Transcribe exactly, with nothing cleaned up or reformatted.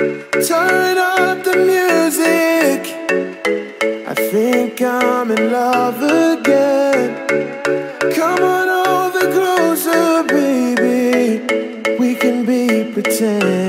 Turn up the music. I think I'm in love again. Come on over closer, baby. We can be pretend.